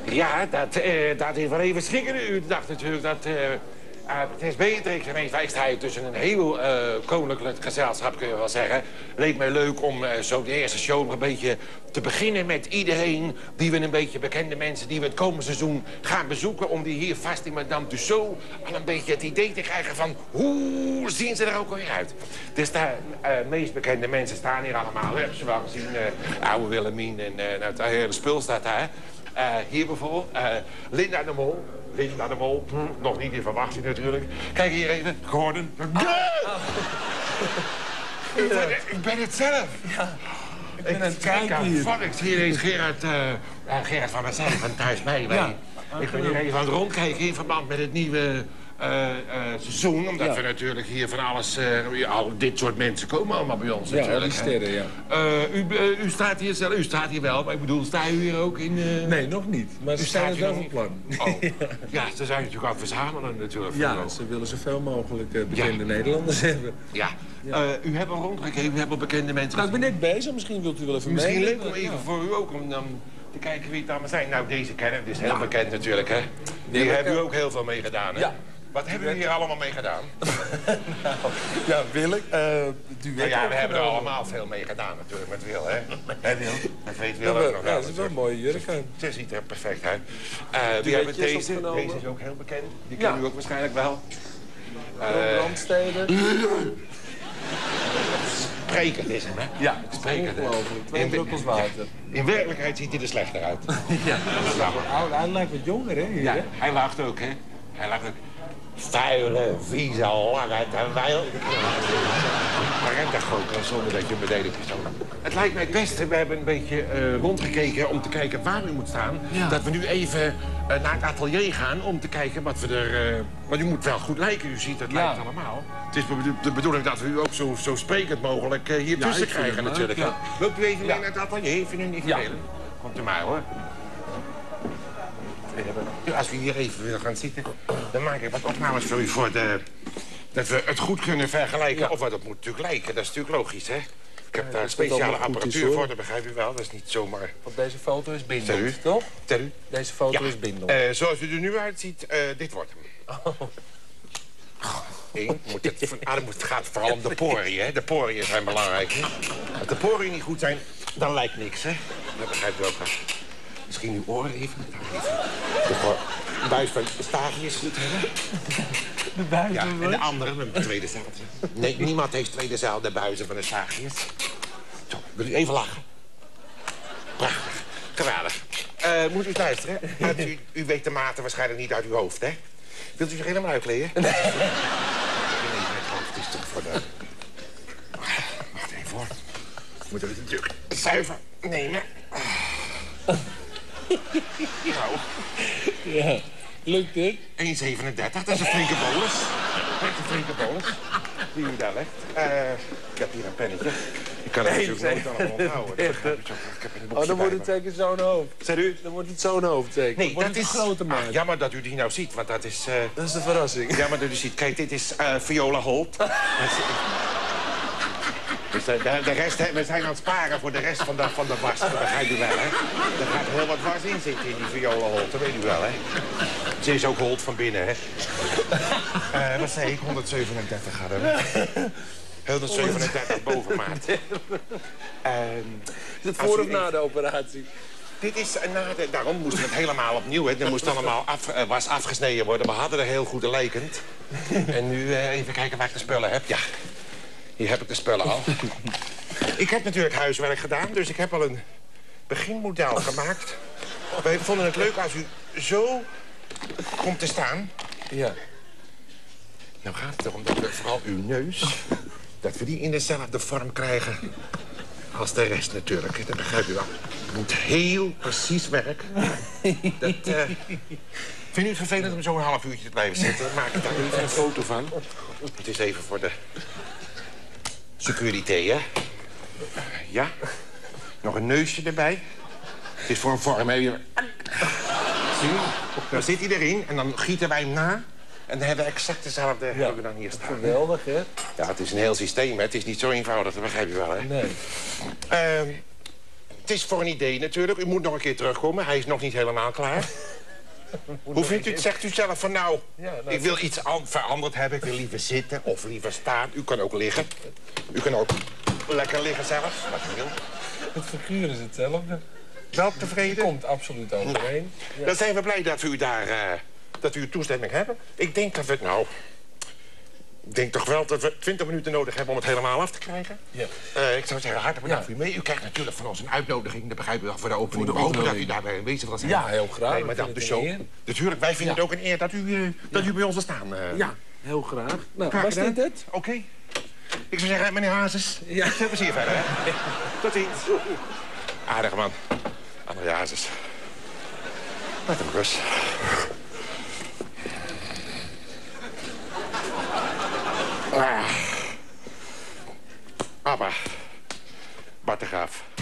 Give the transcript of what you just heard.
Ja, dat is wel even schrikken. U dacht natuurlijk dat... het is Beatrix geweest. Wij staan tussen een heel koninklijk gezelschap, kun je wel zeggen. Leek mij leuk om zo de eerste show nog een beetje te beginnen met iedereen... die we een beetje bekende mensen die we het komende seizoen gaan bezoeken... om die hier vast in Madame Tussauds al een beetje het idee te krijgen van... hoe zien ze er ook alweer uit? Dus de meest bekende mensen staan hier allemaal. Heb je wel gezien, oude Willemien en het hele spul staat daar. Hier bijvoorbeeld, Linda de Mol. Linda de Mol, nog niet in verwachting natuurlijk. Kijk hier even, Gordon. Ik ben het zelf. Ja, ik ben het kijken hier. Ik zie ineens Gerard van der Zijl van Thuis bij. Ik ben hier even aan het rondkijken in verband met het nieuwe seizoen. Omdat we natuurlijk hier van alles... al dit soort mensen komen allemaal bij ons natuurlijk. Die sterren, ja. U staat hier zelf, u staat hier wel, maar ik bedoel, sta u hier ook in... Nee, nog niet. Maar ze staan er wel van plan. Oh. Ja, ze zijn natuurlijk aan het verzamelen natuurlijk. Ja, ze willen zoveel mogelijk bekende Nederlanders hebben. Ja. U hebt al rondgekeken, u hebt al bekende mensen... Nou, ik ben net bezig, misschien wilt u wel even mee. Misschien leuk om even voor u ook om dan te kijken wie het allemaal zijn. Nou, deze kennen, dit is heel bekend natuurlijk, hè. Die hebben u ook heel veel mee gedaan, hè? Ja. Wat hebben we hier allemaal mee gedaan? Nou, ja, Willem, duet. Ja, we hebben er allemaal veel mee gedaan natuurlijk met Wil, hè? Hè, Wil? Dat weet Wil ook nog wel. Ja, dat is wel een mooie jurk aan. Ze ziet er perfect uit. We hebben deze. Deze is ook heel bekend. Die kennen u ook waarschijnlijk wel. Brandsteden. Sprekend is hem, hè? Ja, sprekend. Ongelooflijk. 2 druppels water. In werkelijkheid ziet hij er slechter uit. Ja, hij lijkt wat jonger, hè? Hier, ja, hè? hij lacht ook, hè? Hij lacht ook. Vuile, vieze, lange terwijl. Maar rent daar gewoon zonder dat je een beledigd persoon hebt. Het lijkt mij het beste, we hebben een beetje rondgekeken om te kijken waar u moet staan. Ja. Dat we nu even naar het atelier gaan om te kijken wat we er... want u moet wel goed lijken, u ziet het lijkt allemaal. Het is de bedoeling dat we u ook zo sprekend mogelijk hier tussen krijgen natuurlijk. Ja. Wilt u even mee naar het atelier? Vind u niet vervelend? Komt u maar hoor. Als we hier even willen gaan zitten, dan maak ik wat opnames voor u dat we het goed kunnen vergelijken. Ja. Of wat het moet natuurlijk lijken, dat is natuurlijk logisch, hè? Ik heb daar speciale apparatuur voor, dat begrijp u wel. Dat is niet zomaar... Want deze foto is bindend, toch? Deze foto is bindend. Zoals u er nu uitziet, dit wordt hem. Het gaat vooral om de poriën, hè? De poriën zijn belangrijk. Als de poriën niet goed zijn, dan lijkt niks, hè? Dat begrijpt u ook wel. Misschien uw oren even. De buis van Stagius goed hebben. De buis ja, en de andere, de tweede zaal. Nee, niemand heeft tweede zaal, de buizen van de Stagius. Zo, wil u even lachen? Prachtig, geweldig. Moet u luisteren? U weet de maten waarschijnlijk niet uit uw hoofd, hè? Wilt u zich helemaal uitkleden? Nee. Het is toch voor de... Wacht even hoor. Moet u natuurlijk zuiver nemen. Nou. Ja, lukt het? 1,37, dat is een flinke bolus. Dat is een flinke bolus. Die u daar legt. Ik heb hier een pennetje. Ik kan het natuurlijk nooit allemaal onthouden. Dan wordt het zeker zo'n hoofd. Zegt u? Dan wordt het zo'n hoofd zeker. Nee, dat is grote maat. Jammer dat u die nou ziet, want dat is... Dat is de verrassing. Jammer dat u ziet. Kijk, dit is Viola Holt. Dus de rest, we zijn aan het sparen voor de rest van de was. Dat begrijpt u wel, hè? Er gaat heel wat was in zitten in die Viola Holt. Dat weet u wel, hè? Ze is ook Holt van binnen, hè? Wat zei ik? 137 gaat er. 137 bovenmaat. Is het voor of na de operatie? Dit is daarom moesten we het helemaal opnieuw. Het moest allemaal was afgesneden worden. We hadden er heel goed lijkend. En nu even kijken waar ik de spullen heb. Ja. Hier heb ik de spullen al. Ik heb natuurlijk huiswerk gedaan, dus ik heb al een beginmodel gemaakt. Wij vonden het leuk als u zo komt te staan. Ja. Nou gaat het erom dat we vooral uw neus... dat we die in dezelfde vorm krijgen als de rest natuurlijk. Dat begrijpt u wel. Het moet heel precies werken. Vindt u het vervelend om zo een half uurtje te blijven zitten? Dan maak ik daar even een foto van. Het is even voor de... securité, hè? Ja. Nog een neusje erbij. Het is voor een vorm, hè? Zie je? Dan zit hij erin en dan gieten wij hem na. En dan hebben we exact dezelfde hebben we dan hier staan. Geweldig, hè? Ja, het is een heel systeem, hè? Het is niet zo eenvoudig, dat begrijp je wel, hè? Nee. het is voor een idee natuurlijk. U moet nog een keer terugkomen. Hij is nog niet helemaal klaar. Hoe vindt u het? Zegt u zelf van nou, ik wil iets veranderd hebben. Ik wil liever zitten of liever staan. U kan ook liggen. U kan ook lekker liggen zelf, wat u wil. Het figuur is hetzelfde. Wel tevreden? Het komt absoluut overeen. Ja. Dan zijn we blij dat u daar dat u uw toestemming hebben. Ik denk dat we het nou... Ik denk toch wel dat we 20 minuten nodig hebben om het helemaal af te krijgen. Ja. Ik zou zeggen, hartelijk bedankt voor u mee. U krijgt natuurlijk van ons een uitnodiging. Dat begrijp u wel voor de opening. We hopen dat u daarbij aanwezig was. Ja, heel graag. Nee, maar dat dus zo. Natuurlijk, wij vinden het ook een eer dat u bij ons wil staan. Ja, heel graag. Nou, was dit het? Oké. Ik zou zeggen, meneer Hazes. Ja. Veel plezier verder, hè. Tot ziens. Aardige man. André Hazes. Laat hem rust. Papa. Bart de Graaf.